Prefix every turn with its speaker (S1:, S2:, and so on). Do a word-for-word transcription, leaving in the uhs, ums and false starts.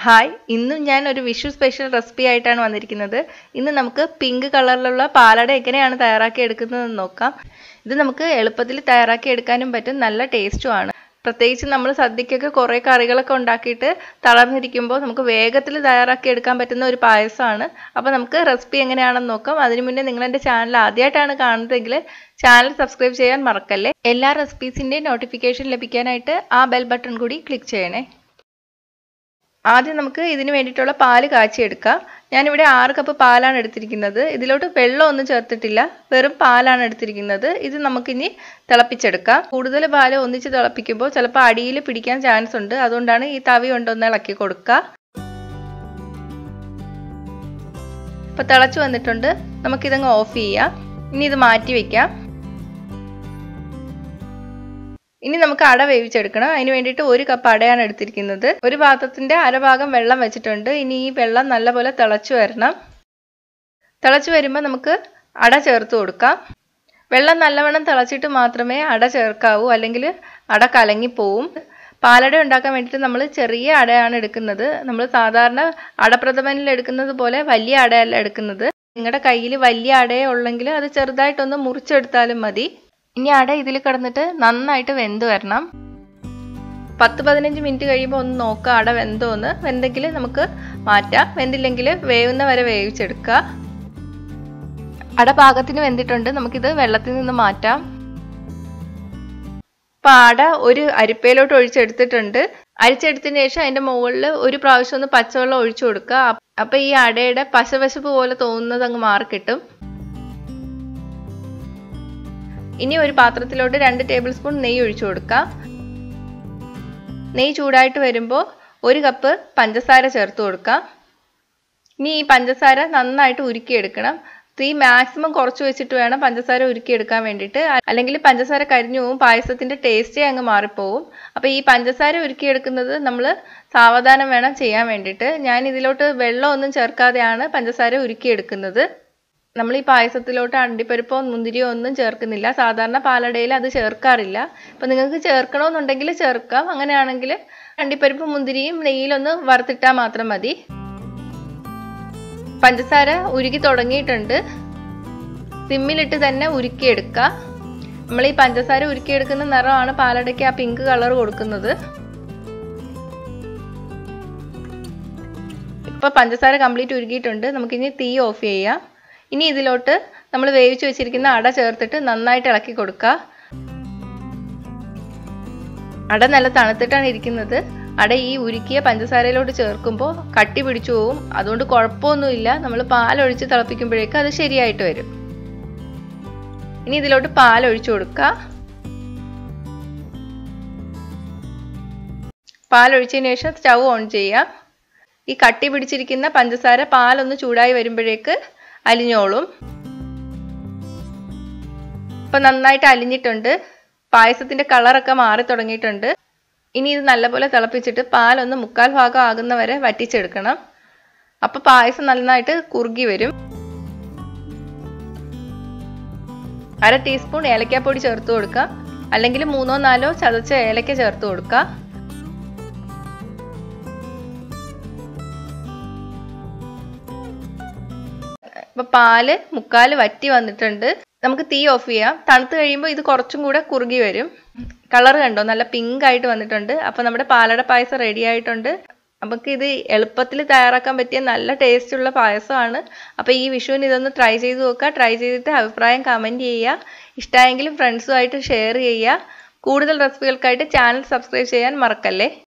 S1: Hi, ഇന്നും ഞാൻ ഒരു വിഷു സ്പെഷ്യൽ റെസിപ്പി ആയിട്ടാണ് വന്നിരിക്കുന്നത്. ഇന്ന് നമുക്ക് പിങ്ക് കളറിലുള്ള പാലട എങ്ങനെയാണ് തയ്യാറാക്കി എടുക്കുന്നതെന്ന് നോക്കാം. ഇത് നമുക്ക് എളുപ്പത്തിൽ തയ്യാറാക്കി എടുക്കാനും പറ്റും, നല്ല ടേസ്റ്റുമാണ്. പ്രത്യേകിച്ച് നമ്മൾ സദ്യക്കൊക്കെ കുറേ കറികളൊക്കെ ഉണ്ടാക്കിയിട്ട് തളർന്നിരിക്കുമ്പോൾ നമുക്ക് വേഗത്തിൽ തയ്യാറാക്കി എടുക്കാൻ പറ്റുന്ന ഒരു പായസമാണ്. അപ്പോൾ നമുക്ക് റെസിപ്പി എങ്ങനെയാണെന്ന് നോക്കാം. അതിനു മുന്നേ നിങ്ങൾ എൻ്റെ ചാനൽ ആദ്യമായിട്ടാണ് കാണുന്നതെങ്കിൽ ചാനൽ സബ്സ്ക്രൈബ് ചെയ്യാൻ മറക്കല്ലേ. എല്ലാ റെസിപ്പീസിൻ്റെയും നോട്ടിഫിക്കേഷൻ ലഭിക്കാനായിട്ട് ആ ബെൽ ബട്ടൺ കൂടി ക്ലിക്ക് ചെയ്യണേ. ആദ്യം നമുക്ക് ഇതിന് വേണ്ടിയിട്ടുള്ള പാല് കാച്ചിയെടുക്കാം. ഞാനിവിടെ ആറ് കപ്പ് പാലാണ് എടുത്തിരിക്കുന്നത്. ഇതിലോട്ട് വെള്ളമൊന്നും ചേർത്തിട്ടില്ല, വെറും പാലാണ് എടുത്തിരിക്കുന്നത്. ഇത് നമുക്കിനി തിളപ്പിച്ചെടുക്കാം. കൂടുതൽ പാല് ഒന്നിച്ച് തിളപ്പിക്കുമ്പോൾ ചിലപ്പോൾ അടിയിൽ പിടിക്കാൻ ചാൻസ് ഉണ്ട്, അതുകൊണ്ടാണ് ഈ തവി കൊണ്ടൊന്ന് ഇളക്കി കൊടുക്കുക. ഇപ്പം തിളച്ച് വന്നിട്ടുണ്ട്, നമുക്കിതങ്ങ് ഓഫ് ചെയ്യാം. ഇനി ഇത് മാറ്റി വയ്ക്കാം. ഇനി നമുക്ക് അട വേവിച്ചെടുക്കണം. അതിന് വേണ്ടിയിട്ട് ഒരു കപ്പ് അടയാണ് എടുത്തിരിക്കുന്നത്. ഒരു പാത്രത്തിന്റെ അരഭാഗം വെള്ളം വെച്ചിട്ടുണ്ട്. ഇനി ഈ വെള്ളം നല്ലപോലെ തിളച്ചു വരണം. തിളച്ചു വരുമ്പോൾ നമുക്ക് അട ചേർത്ത് കൊടുക്കാം. വെള്ളം നല്ലവണ്ണം തിളച്ചിട്ട് മാത്രമേ അട ചേർക്കാവൂ, അല്ലെങ്കിൽ അട കലങ്ങിപ്പോവും. പാലട ഉണ്ടാക്കാൻ വേണ്ടിയിട്ട് നമ്മൾ ചെറിയ അടയാണ് എടുക്കുന്നത്. നമ്മൾ സാധാരണ അടപ്രഥമനിൽ എടുക്കുന്നത് പോലെ വലിയ അടയല്ല എടുക്കുന്നത്. നിങ്ങളുടെ കയ്യിൽ വലിയ അടയേ ഉള്ളെങ്കിൽ അത് ചെറുതായിട്ടൊന്ന് മുറിച്ചെടുത്താലും മതി. ഇനി അട ഇതിൽ കിടന്നിട്ട് നന്നായിട്ട് വെന്ത് വരണം. പത്ത് പതിനഞ്ച് മിനിറ്റ് കഴിയുമ്പോൾ ഒന്ന് നോക്കുക അട വെന്തോന്ന്. വെന്തെങ്കിൽ നമുക്ക് മാറ്റാം, വെന്തില്ലെങ്കിൽ വേവുന്ന വരെ വേവിച്ചെടുക്കുക. അട പാകത്തിന് വെന്തിട്ടുണ്ട്, നമുക്കിത് വെള്ളത്തിൽ നിന്ന് മാറ്റാം. അപ്പം അട ഒരു അരിപ്പയിലോട്ട് ഒഴിച്ചെടുത്തിട്ടുണ്ട്. അരിച്ചെടുത്തതിന് ശേഷം അതിൻ്റെ മുകളിൽ ഒരു പ്രാവശ്യം ഒന്ന് പച്ചവെള്ളം ഒഴിച്ചു കൊടുക്കുക. അപ്പം ഈ അടയുടെ പശപശപ്പ് പോലെ തോന്നുന്നത് അങ്ങ് മാറിക്കിട്ടും. ഇനി ഒരു പാത്രത്തിലോട്ട് രണ്ട് ടേബിൾ സ്പൂൺ നെയ്യ് ഒഴിച്ചു കൊടുക്കാം. നെയ്യ് ചൂടായിട്ട് വരുമ്പോൾ ഒരു കപ്പ് പഞ്ചസാര ചേർത്ത് കൊടുക്കാം. ഇനി ഈ പഞ്ചസാര നന്നായിട്ട് ഉരുക്കിയെടുക്കണം. തീ മാക്സിമം കുറച്ച് വെച്ചിട്ട് വേണം പഞ്ചസാര ഉരുക്കിയെടുക്കാൻ വേണ്ടിയിട്ട്, അല്ലെങ്കിൽ പഞ്ചസാര കരിഞ്ഞു പോവും, പായസത്തിൻ്റെ ടേസ്റ്റേ അങ്ങ് മാറിപ്പോവും. അപ്പോൾ ഈ പഞ്ചസാര ഉരുക്കിയെടുക്കുന്നത് നമ്മൾ സാവധാനം വേണം ചെയ്യാൻ വേണ്ടിയിട്ട്. ഞാൻ ഇതിലോട്ട് വെള്ളമൊന്നും ചേർക്കാതെയാണ് പഞ്ചസാര ഉരുക്കിയെടുക്കുന്നത്. നമ്മൾ ഈ പായസത്തിലോട്ട് അണ്ടിപ്പരിപ്പോ മുന്തിരിയോ ഒന്നും ചേർക്കുന്നില്ല. സാധാരണ പാലടയിൽ അത് ചേർക്കാറില്ല. അപ്പം നിങ്ങൾക്ക് ചേർക്കണമെന്നുണ്ടെങ്കിൽ ചേർക്കാം. അങ്ങനെയാണെങ്കിൽ അണ്ടിപ്പരിപ്പും മുന്തിരിയും നെയ്യിലൊന്ന് വറുത്തിട്ടാൽ മാത്രം മതി. പഞ്ചസാര ഉരുക്കി തുടങ്ങിയിട്ടുണ്ട്. സിമ്മിലിട്ട് തന്നെ ഉരുക്കിയെടുക്കുക. നമ്മൾ ഈ പഞ്ചസാര ഉരുക്കിയെടുക്കുന്ന നിറമാണ് പാലടയ്ക്ക് ആ പിങ്ക് കളർ കൊടുക്കുന്നത്. ഇപ്പം പഞ്ചസാര കംപ്ലീറ്റ് ഉരുക്കിയിട്ടുണ്ട്. നമുക്കിനി തീ ഓഫ് ചെയ്യാം. ഇനി ഇതിലോട്ട് നമ്മൾ വേവിച്ച് വെച്ചിരിക്കുന്ന അട ചേർത്തിട്ട് നന്നായിട്ട് ഇളക്കി കൊടുക്കുക. അട നല്ല തണുത്തിട്ടാണ് ഇരിക്കുന്നത്. അട ഈ ഉരുക്കിയ പഞ്ചസാരയിലോട്ട് ചേർക്കുമ്പോൾ കട്ടി പിടിച്ചു പോവും. അതുകൊണ്ട് കുഴപ്പമൊന്നുമില്ല, നമ്മൾ പാലൊഴിച്ച് തിളപ്പിക്കുമ്പോഴേക്കും അത് ശരിയായിട്ട് വരും. ഇനി ഇതിലോട്ട് പാലൊഴിച്ചു കൊടുക്കുക. പാലൊഴിച്ചതിന് ശേഷം സ്റ്റൗ ഓൺ ചെയ്യാം. ഈ കട്ടി പിടിച്ചിരിക്കുന്ന പഞ്ചസാര പാലൊന്ന് ചൂടായി വരുമ്പോഴേക്ക് അലിഞ്ഞോളും. ഇപ്പം നന്നായിട്ട് അലിഞ്ഞിട്ടുണ്ട്. പായസത്തിന്റെ കളറൊക്കെ മാറി തുടങ്ങിയിട്ടുണ്ട്. ഇനി ഇത് നല്ലപോലെ തിളപ്പിച്ചിട്ട് പാലൊന്ന് മുക്കാൽ ഭാഗം ആകുന്ന വരെ വറ്റിച്ചെടുക്കണം. അപ്പം പായസം നന്നായിട്ട് കുറുകി വരും. അര ടീസ്പൂൺ ഏലക്കാപ്പൊടി ചേർത്ത് കൊടുക്കുക, അല്ലെങ്കിൽ മൂന്നോ നാലോ ചതച്ച ഏലക്ക ചേർത്ത് കൊടുക്കുക. അപ്പം പാല് മുക്കാൽ വറ്റി വന്നിട്ടുണ്ട്. നമുക്ക് തീ ഓഫ് ചെയ്യാം. തണുത്ത് കഴിയുമ്പോൾ ഇത് കുറച്ചും കൂടെ കുറുകി വരും. കളർ കണ്ടോ, നല്ല പിങ്ക് ആയിട്ട് വന്നിട്ടുണ്ട്. അപ്പം നമ്മുടെ പാലട പായസം റെഡി ആയിട്ടുണ്ട്. നമുക്ക് ഇത് എളുപ്പത്തിൽ തയ്യാറാക്കാൻ പറ്റിയ നല്ല ടേസ്റ്റുള്ള പായസമാണ്. അപ്പോൾ ഈ വിഷുവിന് ഇതൊന്ന് ട്രൈ ചെയ്ത് നോക്കുക. ട്രൈ ചെയ്തിട്ട് അഭിപ്രായം കമൻറ്റ് ചെയ്യുക. ഇഷ്ടമായെങ്കിലും ഫ്രണ്ട്സുമായിട്ട് ഷെയർ ചെയ്യുക. കൂടുതൽ റെസിപ്പികൾക്കായിട്ട് ചാനൽ സബ്സ്ക്രൈബ് ചെയ്യാൻ മറക്കല്ലേ.